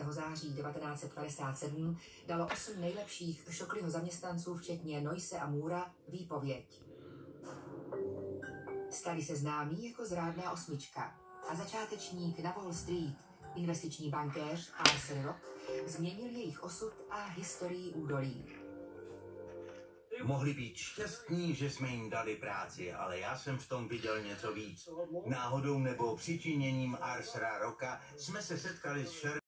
září 1957 dalo 8 nejlepších Shockleyho zaměstnanců, včetně Noise a Moora, výpověď. Stali se známí jako zrádná osmička a začátečník na Wall Street, investiční bankéř Arthur Rock, změnil jejich osud a historii údolí. Mohli být šťastní, že jsme jim dali práci, ale já jsem v tom viděl něco víc. Náhodou nebo přičiněním Arthura Rocka jsme se setkali s